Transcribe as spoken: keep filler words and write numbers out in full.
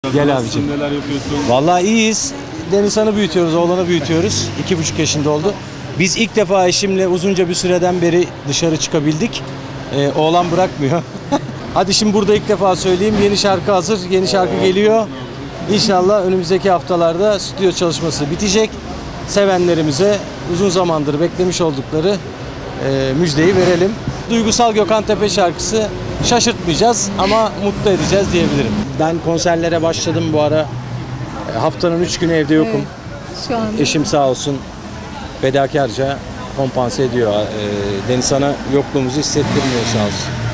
Gel abicim. Neler yapıyorsun? Vallahi iyiyiz. Denizhan'ı büyütüyoruz, oğlanı büyütüyoruz. İki buçuk yaşında oldu. Biz ilk defa eşimle uzunca bir süreden beri dışarı çıkabildik. Ee, oğlan bırakmıyor. Hadi şimdi burada ilk defa söyleyeyim. Yeni şarkı hazır. Yeni şarkı geliyor. İnşallah önümüzdeki haftalarda stüdyo çalışması bitecek. Sevenlerimize uzun zamandır beklemiş oldukları e, müjdeyi verelim. Duygusal Gökhantepe şarkısı, şaşırtmayacağız ama mutlu edeceğiz diyebilirim. Ben konserlere başladım bu ara. E, Haftanın üç günü evde yokum. Evet, şu anda. Eşim sağ olsun fedakarca kompanse ediyor. E, Denizhan'a yokluğumuzu hissettirmiyor sağ olsun.